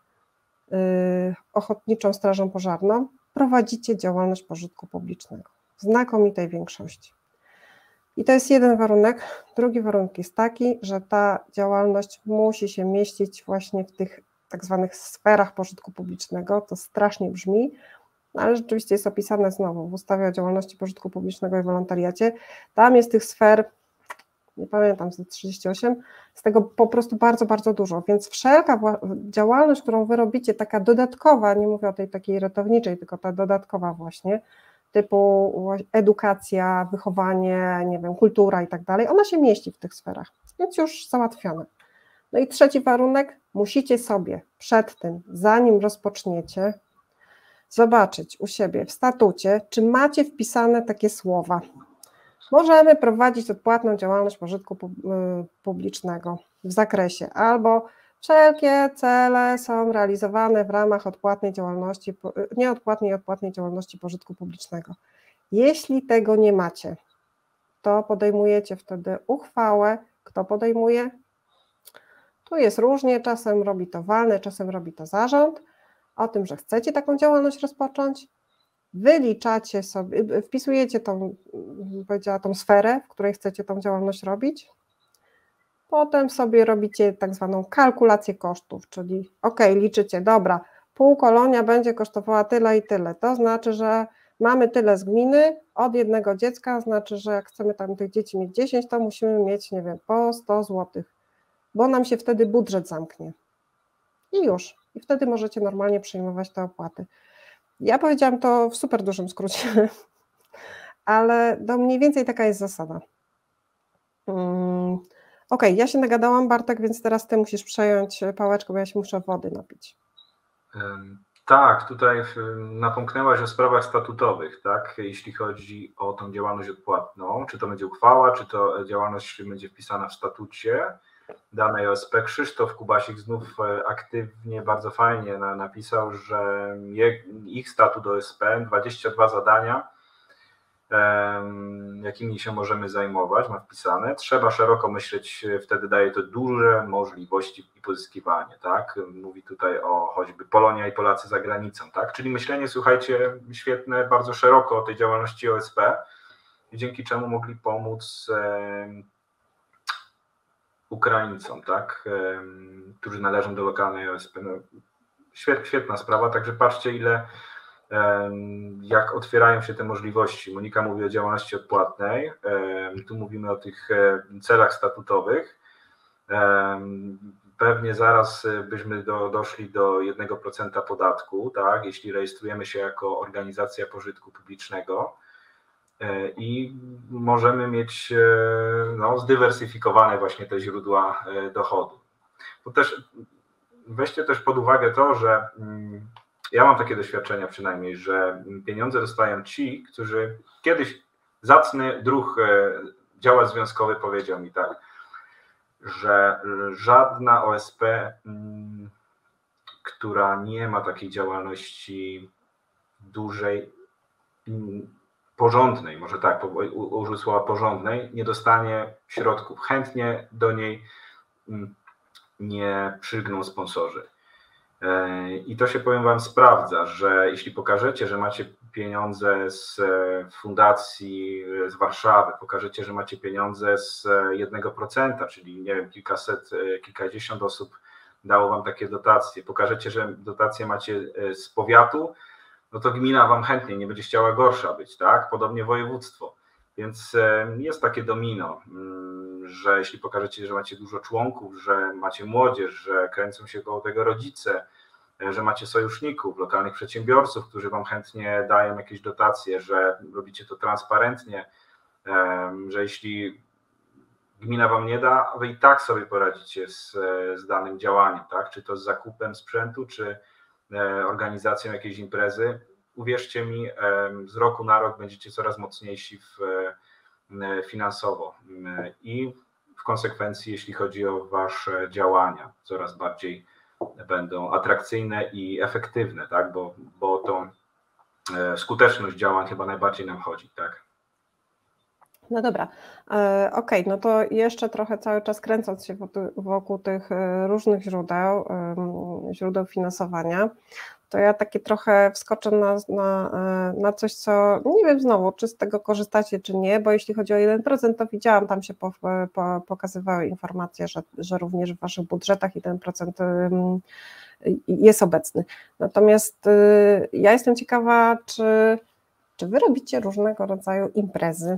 Ochotniczą Strażą Pożarną, prowadzicie działalność pożytku publicznego w znakomitej większości. I to jest jeden warunek. Drugi warunek jest taki, że ta działalność musi się mieścić właśnie w tych tak zwanych sferach pożytku publicznego. To strasznie brzmi, ale rzeczywiście jest opisane znowu w ustawie o działalności pożytku publicznego i wolontariacie. Tam jest tych sfer, nie pamiętam, 38, z tego po prostu bardzo, bardzo dużo, więc wszelka działalność, którą wy robicie, taka dodatkowa, nie mówię o tej takiej ratowniczej, tylko ta dodatkowa właśnie, typu edukacja, wychowanie, nie wiem, kultura i tak dalej, ona się mieści w tych sferach, więc już załatwione. No i trzeci warunek, musicie sobie przed tym, zanim rozpoczniecie, zobaczyć u siebie w statucie, czy macie wpisane takie słowa. Możemy prowadzić odpłatną działalność pożytku publicznego w zakresie albo wszelkie cele są realizowane w ramach odpłatnej działalności, nieodpłatnej i odpłatnej działalności pożytku publicznego. Jeśli tego nie macie, to podejmujecie wtedy uchwałę. Kto podejmuje? Tu jest różnie, czasem robi to walne, czasem robi to zarząd, o tym, że chcecie taką działalność rozpocząć, wyliczacie sobie, wpisujecie tą, powiedziała, tą sferę, w której chcecie tą działalność robić, potem sobie robicie tak zwaną kalkulację kosztów, czyli liczycie, dobra, półkolonia będzie kosztowała tyle i tyle, to znaczy, że mamy tyle z gminy, od jednego dziecka, znaczy, że jak chcemy tam tych dzieci mieć 10, to musimy mieć, nie wiem, po 100 zł, bo nam się wtedy budżet zamknie i już, i wtedy możecie normalnie przyjmować te opłaty. Ja powiedziałam to w super dużym skrócie, ale to mniej więcej taka jest zasada. Ja się nagadałam, Bartek, więc teraz ty musisz przejąć pałeczkę, bo ja się muszę wody napić. Tak, tutaj napomknęłaś o sprawach statutowych, tak? Jeśli chodzi o tą działalność odpłatną, czy to będzie uchwała, czy to działalność będzie wpisana w statucie danej OSP. Krzysztof Kubasik znów aktywnie, bardzo fajnie napisał, że ich statut OSP, 22 zadania, jakimi się możemy zajmować, ma wpisane. Trzeba szeroko myśleć, wtedy daje to duże możliwości i pozyskiwanie, tak? Mówi tutaj o choćby Polonia i Polacy za granicą, tak? Czyli myślenie, słuchajcie, świetne, bardzo szeroko o tej działalności OSP, dzięki czemu mogli pomóc Ukraińcom, tak? Którzy należą do lokalnej OSP. No, świetna sprawa, także patrzcie, jak otwierają się te możliwości. Monika mówi o działalności odpłatnej, tu mówimy o tych celach statutowych. Pewnie zaraz byśmy doszli do 1% podatku, tak, jeśli rejestrujemy się jako organizacja pożytku publicznego i możemy mieć zdywersyfikowane właśnie te źródła dochodu. Bo też weźcie też pod uwagę to, że ja mam takie doświadczenia przynajmniej, że pieniądze dostają ci, którzy kiedyś zacny druh, działacz związkowy powiedział mi tak: że żadna OSP, która nie ma takiej działalności dużej, porządnej, może tak, użył słowa porządnej, nie dostanie środków. Chętnie do niej nie przygną sponsorzy. I to się, powiem Wam, sprawdza, że jeśli pokażecie, że macie pieniądze z fundacji z Warszawy, pokażecie, że macie pieniądze z 1%, czyli nie wiem, kilkaset, kilkadziesiąt osób dało Wam takie dotacje, pokażecie, że dotacje macie z powiatu, no to gmina Wam chętnie nie będzie chciała gorsza być, tak? Podobnie województwo. Więc jest takie domino, że jeśli pokażecie, że macie dużo członków, że macie młodzież, że kręcą się koło tego rodzice, że macie sojuszników, lokalnych przedsiębiorców, którzy Wam chętnie dają jakieś dotacje, że robicie to transparentnie, że jeśli gmina Wam nie da, Wy i tak sobie poradzicie z danym działaniem, tak? Czy to z zakupem sprzętu, czy organizacją jakiejś imprezy. Uwierzcie mi, z roku na rok będziecie coraz mocniejsi finansowo i w konsekwencji, jeśli chodzi o Wasze działania, coraz bardziej będą atrakcyjne i efektywne, tak? Bo to skuteczność działań chyba najbardziej nam chodzi, tak? No dobra, okej, no to jeszcze trochę cały czas kręcąc się wokół tych różnych źródeł finansowania, to ja takie trochę wskoczę na coś, co nie wiem znowu, czy z tego korzystacie, czy nie, bo jeśli chodzi o 1%, to widziałam, tam się pokazywały informacje, że również w Waszych budżetach 1% jest obecny. Natomiast ja jestem ciekawa, czy Wy robicie różnego rodzaju imprezy?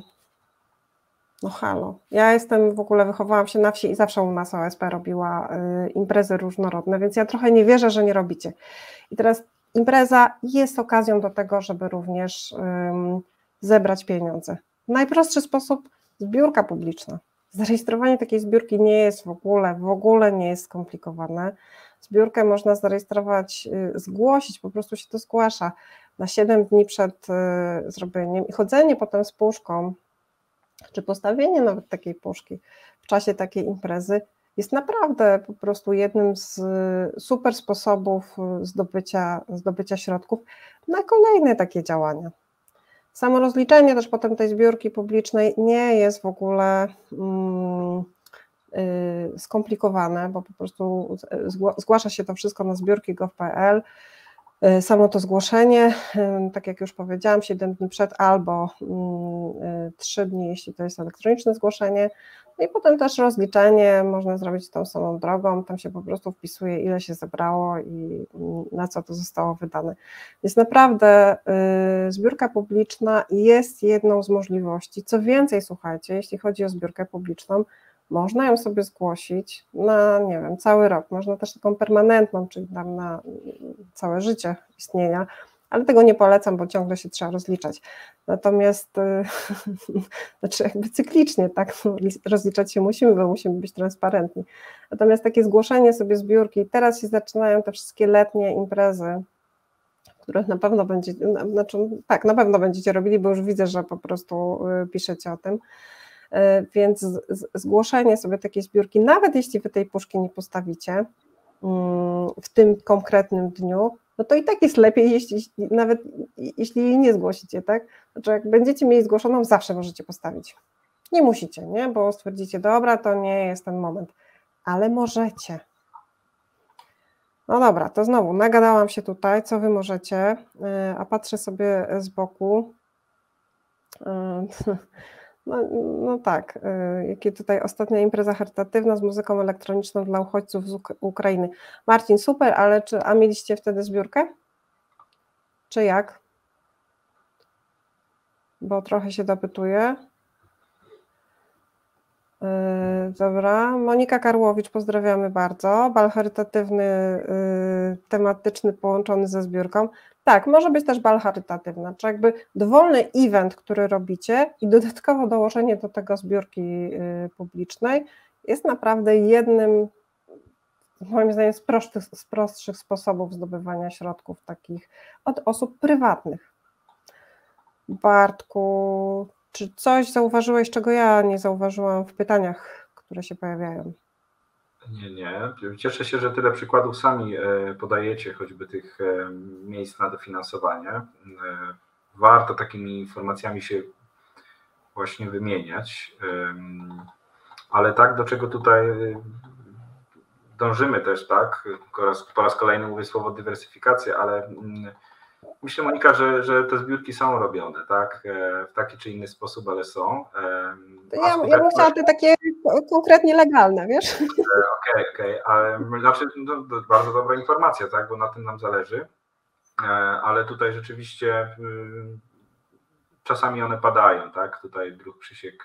No halo, ja w ogóle wychowałam się na wsi i zawsze u nas OSP robiła imprezy różnorodne, więc ja trochę nie wierzę, że nie robicie. I teraz impreza jest okazją do tego, żeby również zebrać pieniądze. Najprostszy sposób, zbiórka publiczna. Zarejestrowanie takiej zbiórki nie jest w ogóle nie jest skomplikowane. Zbiórkę można zarejestrować, zgłosić, po prostu się to zgłasza na 7 dni przed zrobieniem i chodzenie potem z puszką, czy postawienie nawet takiej puszki w czasie takiej imprezy jest naprawdę po prostu jednym z super sposobów zdobycia środków na kolejne takie działania. Samo rozliczenie też potem tej zbiórki publicznej nie jest w ogóle skomplikowane, bo po prostu zgłasza się to wszystko na zbiórki.gov.pl. Samo to zgłoszenie, tak jak już powiedziałam, 7 dni przed albo 3 dni, jeśli to jest elektroniczne zgłoszenie. No i potem też rozliczenie można zrobić tą samą drogą, tam się po prostu wpisuje, ile się zebrało i na co to zostało wydane. Więc naprawdę zbiórka publiczna jest jedną z możliwości. Co więcej, słuchajcie, jeśli chodzi o zbiórkę publiczną, można ją sobie zgłosić na, nie wiem, cały rok, można też taką permanentną, czyli tam na całe życie istnienia, ale tego nie polecam, bo ciągle się trzeba rozliczać. Natomiast, znaczy jakby cyklicznie, tak, rozliczać się musimy, bo musimy być transparentni. Natomiast takie zgłoszenie sobie zbiórki, teraz się zaczynają te wszystkie letnie imprezy, których na pewno na pewno będziecie robili, bo już widzę, że po prostu piszecie o tym. Więc zgłoszenie sobie takiej zbiórki, nawet jeśli Wy tej puszki nie postawicie w tym konkretnym dniu, no to i tak jest lepiej, nawet jeśli jej nie zgłosicie, tak? Znaczy jak będziecie mieli zgłoszoną, zawsze możecie postawić. Nie musicie, nie? Bo stwierdzicie, dobra, to nie jest ten moment, ale możecie. No dobra, to znowu nagadałam się tutaj, co Wy możecie, a patrzę sobie z boku. No tak, jakie tutaj ostatnia impreza charytatywna z muzyką elektroniczną dla uchodźców z Ukrainy. Marcin, super, ale a mieliście wtedy zbiórkę? Czy jak? Bo trochę się dopytuję. Dobra, Monika Karłowicz, pozdrawiamy bardzo. Bal charytatywny, tematyczny, połączony ze zbiórką. Tak, może być też bal charytatywny, czy jakby dowolny event, który robicie i dodatkowo dołożenie do tego zbiórki publicznej jest naprawdę jednym, moim zdaniem, z prostszych sposobów zdobywania środków takich od osób prywatnych. Bartku, czy coś zauważyłeś, czego ja nie zauważyłam w pytaniach, które się pojawiają? Nie. Cieszę się, że tyle przykładów sami podajecie, choćby tych miejsc na dofinansowanie. Warto takimi informacjami się właśnie wymieniać. Ale tak, do czego tutaj dążymy też, tak? Po raz kolejny mówię słowo dywersyfikacja, ale myślę, Monika, że te zbiórki są robione, tak? W taki czy inny sposób, ale są. Ja bym chciała te takie konkretnie legalne, wiesz? Okej, ale znaczy bardzo dobra informacja, tak? Bo na tym nam zależy. Ale tutaj rzeczywiście czasami one padają, tak? Tutaj druh Krzysiek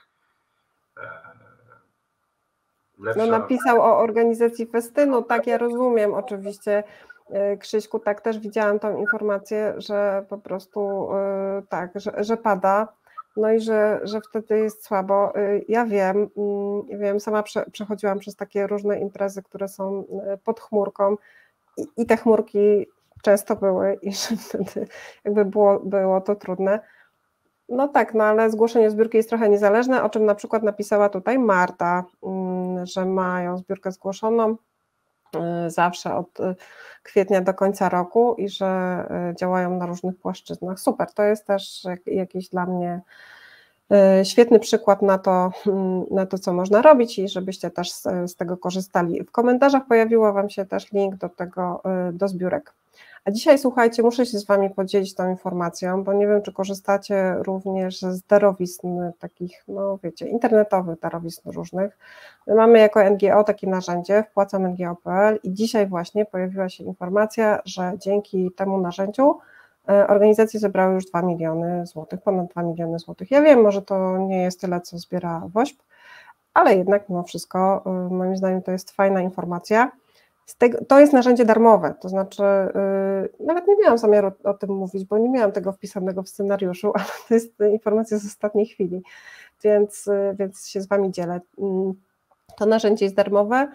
lepsza. No napisał o organizacji festynu, tak, ja rozumiem oczywiście, Krzyśku, tak też widziałam tą informację, że po prostu tak, że pada, no i że wtedy jest słabo. Ja wiem, sama przechodziłam przez takie różne imprezy, które są pod chmurką i te chmurki często były i że wtedy jakby było to trudne. No tak, no ale zgłoszenie zbiórki jest trochę niezależne, o czym na przykład napisała tutaj Marta, że mają zbiórkę zgłoszoną zawsze od kwietnia do końca roku i że działają na różnych płaszczyznach. Super, to jest też jakiś dla mnie świetny przykład na to, co można robić i żebyście też z tego korzystali. W komentarzach pojawiło Wam się też link do zbiórek. A dzisiaj, słuchajcie, muszę się z Wami podzielić tą informacją, bo nie wiem, czy korzystacie również z darowizn takich, no wiecie, internetowych darowizn różnych. My mamy jako NGO takie narzędzie, wpłacam NGO.pl i dzisiaj właśnie pojawiła się informacja, że dzięki temu narzędziu organizacje zebrały już 2 miliony złotych, ponad 2 miliony złotych. Ja wiem, może to nie jest tyle, co zbiera WOŚP, ale jednak mimo wszystko, moim zdaniem, to jest fajna informacja. To jest narzędzie darmowe, to znaczy nawet nie miałam zamiaru o tym mówić, bo nie miałam tego wpisanego w scenariuszu, ale to jest informacja z ostatniej chwili, więc się z Wami dzielę. To narzędzie jest darmowe.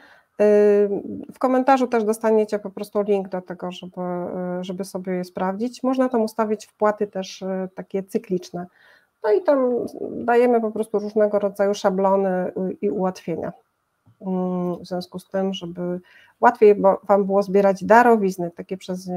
W komentarzu też dostaniecie po prostu link do tego, żeby sobie je sprawdzić. Można tam ustawić wpłaty też takie cykliczne. No i tam dajemy po prostu różnego rodzaju szablony i ułatwienia. W związku z tym, żeby łatwiej Wam było zbierać darowizny, takie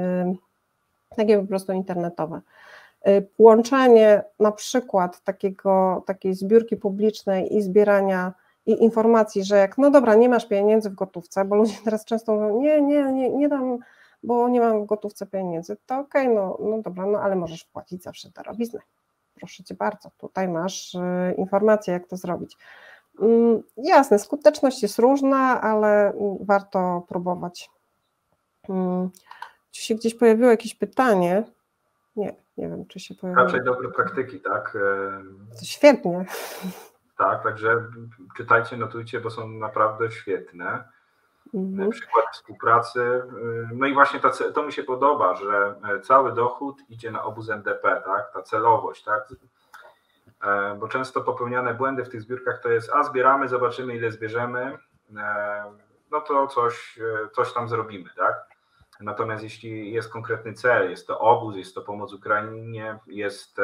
po prostu internetowe. Łączenie na przykład takiej zbiórki publicznej i zbierania i informacji, że jak no dobra, nie masz pieniędzy w gotówce, bo ludzie teraz często mówią, nie dam, bo nie mam w gotówce pieniędzy, to okej, no dobra, no ale możesz wpłacić zawsze darowiznę. Proszę Cię bardzo, tutaj masz informację, jak to zrobić. Jasne, skuteczność jest różna, ale warto próbować. Czy się gdzieś pojawiło jakieś pytanie? Nie wiem, czy się pojawiło. Raczej dobre praktyki, tak? To świetnie. Tak, także czytajcie, notujcie, bo są naprawdę świetne. Przykład współpracy. No i właśnie to mi się podoba, że cały dochód idzie na obóz MDP, tak? Ta celowość, tak? Bo często popełniane błędy w tych zbiórkach to jest, zbieramy, zobaczymy ile zbierzemy, no to coś tam zrobimy, tak? Natomiast jeśli jest konkretny cel, jest to obóz, jest to pomoc Ukrainie, jest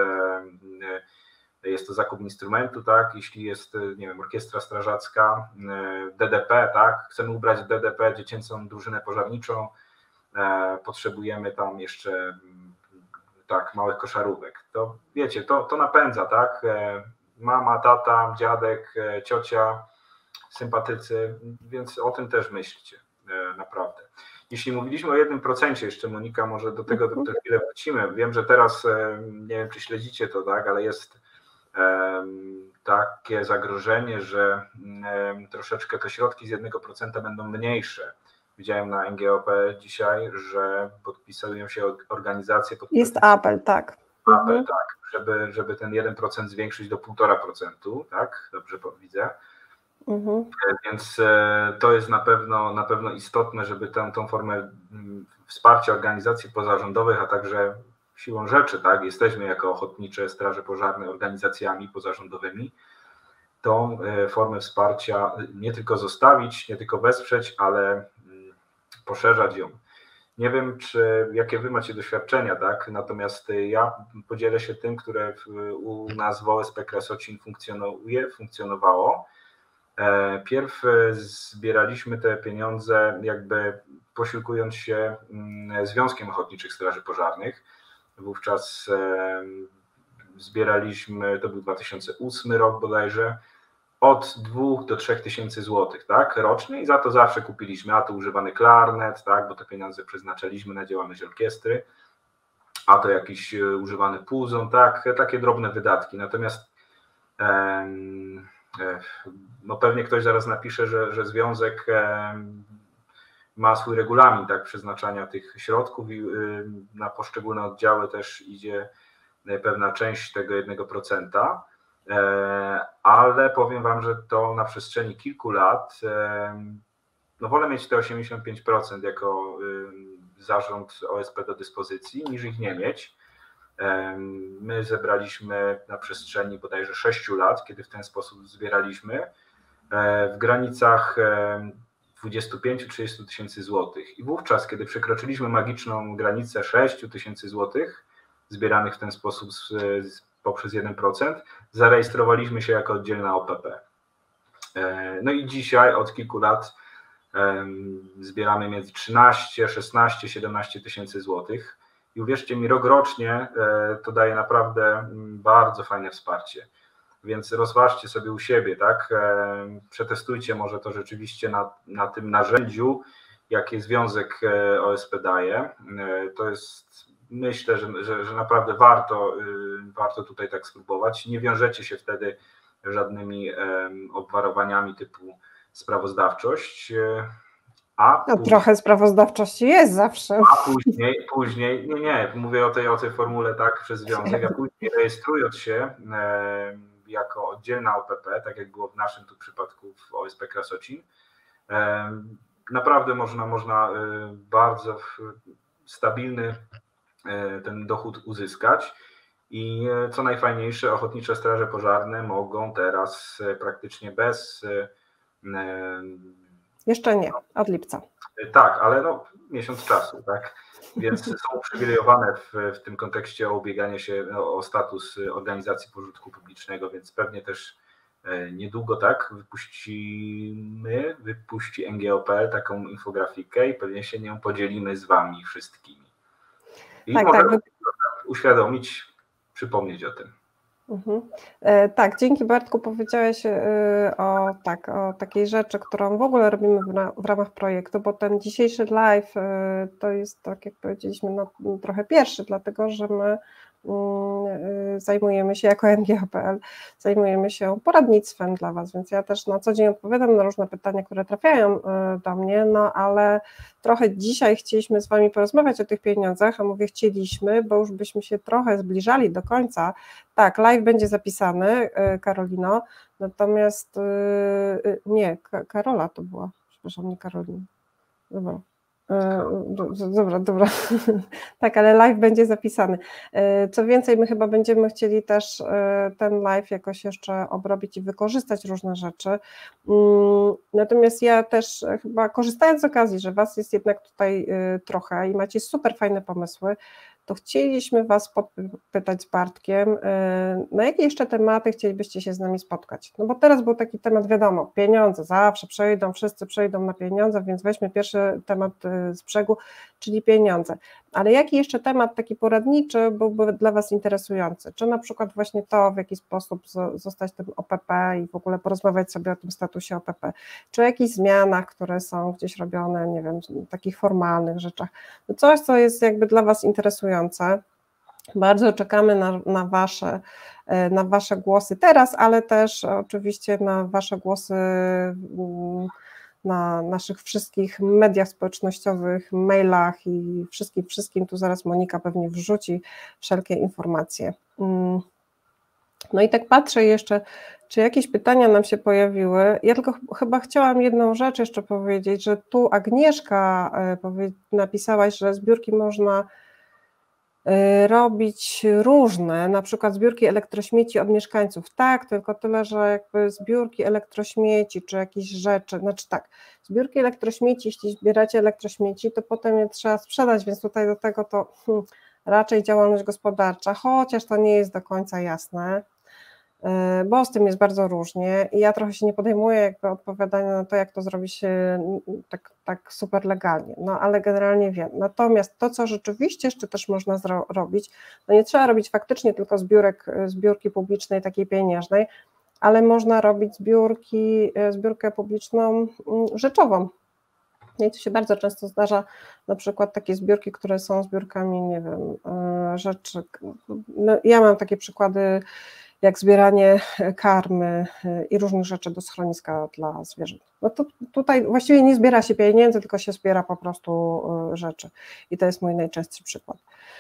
to zakup instrumentu, tak? Jeśli jest, nie wiem, orkiestra strażacka, DDP, tak? Chcemy ubrać DDP, dziecięcą drużynę pożarniczą, potrzebujemy tam jeszcze tak, małych koszarówek. To wiecie, to napędza, tak? Mama, tata, dziadek, ciocia, sympatycy, więc o tym też myślcie, naprawdę. Jeśli mówiliśmy o 1%, jeszcze Monika, może do tego za chwilę wrócimy. Wiem, że teraz, nie wiem, czy śledzicie to, tak, ale jest takie zagrożenie, że troszeczkę te środki z 1% będą mniejsze. Widziałem na NGO.pl dzisiaj, że podpisują się organizacje. Jest apel, tak. Apel, tak, żeby ten 1% zwiększyć do 1,5%, tak? Dobrze widzę. Więc to jest na pewno istotne, żeby tą formę wsparcia organizacji pozarządowych, a także siłą rzeczy, tak, jesteśmy jako ochotnicze straże pożarne organizacjami pozarządowymi, tą formę wsparcia nie tylko zostawić, nie tylko wesprzeć, ale poszerzać ją. Nie wiem, jakie wy macie doświadczenia, tak? Natomiast ja podzielę się tym, które u nas w OSP Krasocin funkcjonowało. Pierw zbieraliśmy te pieniądze jakby posiłkując się Związkiem Ochotniczych Straży Pożarnych. Wówczas zbieraliśmy, to był 2008 rok bodajże, od 2 do 3 tysięcy złotych, tak, rocznie i za to zawsze kupiliśmy, a to używany klarnet, tak, bo te pieniądze przeznaczaliśmy na działalność orkiestry, a to jakiś używany puzon, tak, takie drobne wydatki. Natomiast no pewnie ktoś zaraz napisze, że związek ma swój regulamin, tak, przeznaczania tych środków i na poszczególne oddziały też idzie pewna część tego 1%, ale powiem Wam, że to na przestrzeni kilku lat, no wolę mieć te 85% jako zarząd OSP do dyspozycji, niż ich nie mieć. My zebraliśmy na przestrzeni bodajże 6 lat, kiedy w ten sposób zbieraliśmy, w granicach 25-30 tysięcy złotych. I wówczas, kiedy przekroczyliśmy magiczną granicę 6 tysięcy złotych, zbieranych w ten sposób poprzez 1%, zarejestrowaliśmy się jako oddzielna OPP. No i dzisiaj od kilku lat zbieramy między 13, 16, 17 tysięcy złotych. I uwierzcie mi, rok rocznie to daje naprawdę bardzo fajne wsparcie. Więc rozważcie sobie u siebie, tak? Przetestujcie może to rzeczywiście na tym narzędziu, jakie Związek OSP daje. To jest, myślę, że naprawdę warto tutaj tak spróbować. Nie wiążecie się wtedy żadnymi obwarowaniami typu sprawozdawczość. No, trochę sprawozdawczości jest zawsze. A później, nie, mówię o tej formule tak przez związek, a później rejestrując się jako oddzielna OPP, tak jak było w naszym tu przypadku w OSP Krasocin, naprawdę można bardzo stabilny ten dochód uzyskać i co najfajniejsze, Ochotnicze Straże Pożarne mogą teraz praktycznie bez... Jeszcze nie, od lipca. Tak, ale no miesiąc czasu, tak? Więc są uprzywilejowane w tym kontekście o ubieganie się o status organizacji pożytku publicznego, więc pewnie też niedługo tak wypuści NGO.pl taką infografikę i pewnie się nią podzielimy z Wami wszystkimi. I tak, może uświadomić, przypomnieć o tym. Tak, dzięki Bartku, powiedziałeś o takiej rzeczy, którą w ogóle robimy w ramach projektu, bo ten dzisiejszy live to jest, tak jak powiedzieliśmy, no, trochę pierwszy, dlatego że my zajmujemy się jako NGO.pl, zajmujemy się poradnictwem dla Was, więc ja też na co dzień odpowiadam na różne pytania, które trafiają do mnie, no ale trochę dzisiaj chcieliśmy z Wami porozmawiać o tych pieniądzach, a mówię chcieliśmy, bo już byśmy się trochę zbliżali do końca. Tak, live będzie zapisany, Karolino, natomiast nie, Karola to była, przepraszam, nie Karolina, dobra, tak, ale live będzie zapisany. Co więcej, my chyba będziemy chcieli też ten live jakoś jeszcze obrobić i wykorzystać różne rzeczy, natomiast ja też chyba korzystając z okazji, że Was jest jednak tutaj trochę i macie super fajne pomysły, to chcieliśmy Was podpytać z Bartkiem, na jakie jeszcze tematy chcielibyście się z nami spotkać? No bo teraz był taki temat, wiadomo, pieniądze, zawsze wszyscy przejdą na pieniądze, więc weźmy pierwszy temat z brzegu, czyli pieniądze. Ale jaki jeszcze temat taki poradniczy byłby dla Was interesujący? Czy na przykład właśnie to, w jaki sposób zostać tym OPP i w ogóle porozmawiać sobie o tym statusie OPP? Czy o jakichś zmianach, które są gdzieś robione, nie wiem, takich formalnych rzeczach? No coś, co jest jakby dla Was interesujące. Bardzo czekamy na Wasze głosy teraz, ale też oczywiście na Wasze głosy na naszych wszystkich mediach społecznościowych, mailach i wszystkim, tu zaraz Monika pewnie wrzuci wszelkie informacje. No i tak patrzę jeszcze, czy jakieś pytania nam się pojawiły. Ja tylko chyba chciałam jedną rzecz jeszcze powiedzieć, że tu Agnieszka napisałaś, że zbiórki można robić różne, na przykład zbiórki elektrośmieci od mieszkańców, tak, tylko tyle, że jakby zbiórki elektrośmieci czy jakieś rzeczy, znaczy tak, zbiórki elektrośmieci, jeśli zbieracie elektrośmieci, to potem je trzeba sprzedać, więc tutaj do tego to raczej działalność gospodarcza, chociaż to nie jest do końca jasne. bo z tym jest bardzo różnie i ja trochę się nie podejmuję jakby odpowiadania na to, jak to zrobić tak super legalnie, no ale generalnie wiem. Natomiast to, co rzeczywiście jeszcze też można robić, no nie trzeba robić faktycznie tylko zbiórki publicznej, takiej pieniężnej, ale można robić zbiórkę publiczną rzeczową. I to się bardzo często zdarza, na przykład takie zbiórki, które są zbiórkami, nie wiem, rzeczy, no ja mam takie przykłady, jak zbieranie karmy i różnych rzeczy do schroniska dla zwierząt. No to tutaj właściwie nie zbiera się pieniędzy, tylko się zbiera po prostu rzeczy. I to jest mój najczęstszy przykład.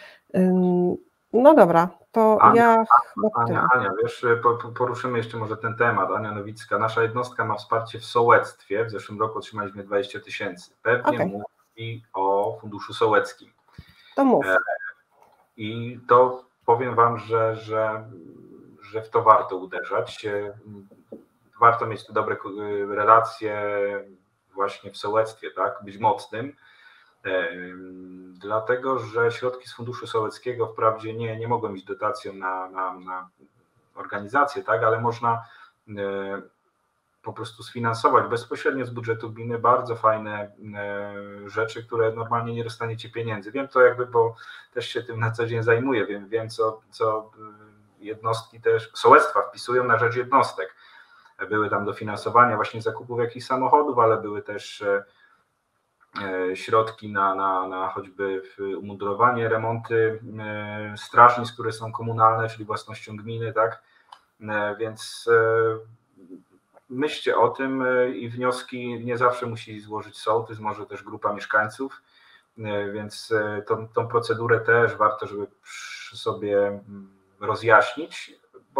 No dobra, to Ania, tyle. Ania, wiesz, poruszymy jeszcze może ten temat. Ania Nowicka, nasza jednostka ma wsparcie w sołectwie. W zeszłym roku otrzymaliśmy 20 000. Pewnie mówi o Funduszu Sołeckim. To mów. I to powiem Wam, że w to warto uderzać. Warto mieć te dobre relacje właśnie w sołectwie, tak? Być mocnym. Dlatego, że środki z Funduszu Sołeckiego wprawdzie nie mogą iść dotacją na organizację, tak, ale można po prostu sfinansować bezpośrednio z budżetu gminy bardzo fajne rzeczy, które normalnie nie dostaniecie pieniędzy. Wiem to jakby, bo też się tym na co dzień zajmuję, wiem co jednostki też, sołectwa wpisują na rzecz jednostek. Były tam dofinansowania właśnie zakupów jakichś samochodów, ale były też środki na choćby umundurowanie, remonty strażnic, które są komunalne, czyli własnością gminy, tak? Więc myślcie o tym i wnioski nie zawsze musi złożyć sołtys, może też grupa mieszkańców, więc tą procedurę też warto, żeby sobie rozjaśnić,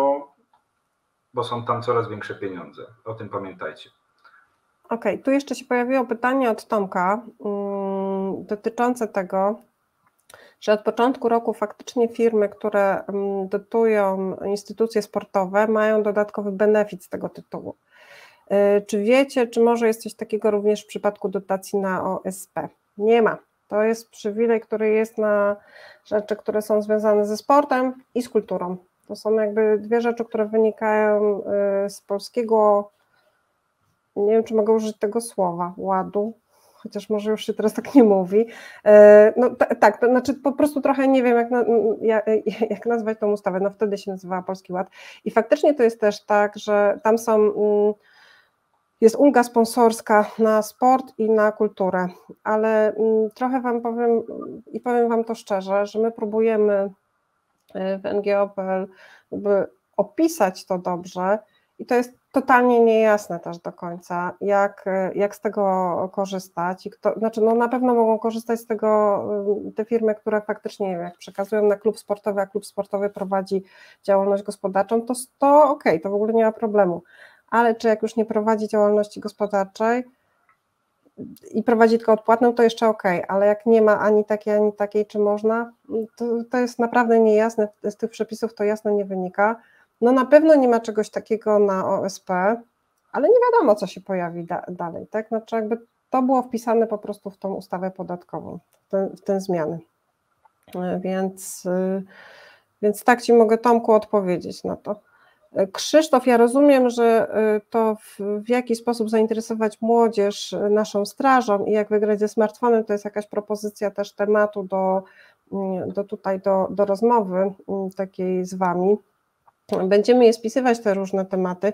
bo są tam coraz większe pieniądze. O tym pamiętajcie. Okej, tu jeszcze się pojawiło pytanie od Tomka dotyczące tego, że od początku roku faktycznie firmy, które dotują instytucje sportowe, mają dodatkowy benefit z tego tytułu. Czy wiecie, czy może jest coś takiego również w przypadku dotacji na OSP? Nie ma. To jest przywilej, który jest na rzeczy, które są związane ze sportem i z kulturą. To są jakby dwie rzeczy, które wynikają z polskiego, nie wiem, czy mogę użyć tego słowa, ładu, chociaż może już się teraz tak nie mówi. No tak, to znaczy po prostu trochę nie wiem, jak nazwać tą ustawę, no wtedy się nazywała Polski Ład. I faktycznie to jest też tak, że tam jest ulga sponsorska na sport i na kulturę, ale trochę Wam powiem i powiem Wam to szczerze, że my próbujemy w NGO.pl opisać to dobrze i to jest totalnie niejasne też do końca, jak z tego korzystać. Znaczy no na pewno mogą korzystać z tego te firmy, które faktycznie, nie wiem, jak przekazują na klub sportowy, a klub sportowy prowadzi działalność gospodarczą, to okej, to w ogóle nie ma problemu. Ale czy jak już nie prowadzi działalności gospodarczej i prowadzi tylko odpłatną, to jeszcze okej, ale jak nie ma ani takiej, czy można, to jest naprawdę niejasne, z tych przepisów to jasno nie wynika. No na pewno nie ma czegoś takiego na OSP, ale nie wiadomo, co się pojawi dalej, tak? Znaczy jakby to było wpisane po prostu w tą ustawę podatkową, w te zmiany. Więc tak Ci mogę, Tomku, odpowiedzieć na to. Krzysztof, ja rozumiem, że to w jaki sposób zainteresować młodzież naszą strażą i jak wygrać ze smartfonem, to jest jakaś propozycja też tematu do rozmowy takiej z Wami. Będziemy je spisywać, te różne tematy,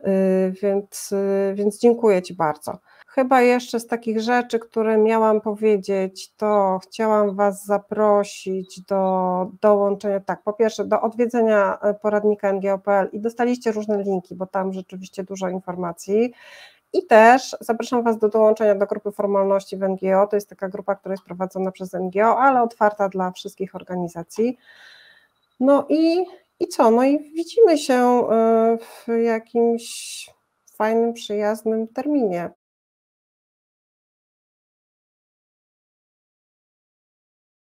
więc dziękuję Ci bardzo. Chyba jeszcze z takich rzeczy, które miałam powiedzieć, to chciałam Was zaprosić do dołączenia, tak, po pierwsze do odwiedzenia poradnika NGO.pl i dostaliście różne linki, bo tam rzeczywiście dużo informacji. I też zapraszam Was do dołączenia do grupy formalności w NGO, to jest taka grupa, która jest prowadzona przez NGO, ale otwarta dla wszystkich organizacji. No i co? No i widzimy się w jakimś fajnym, przyjaznym terminie.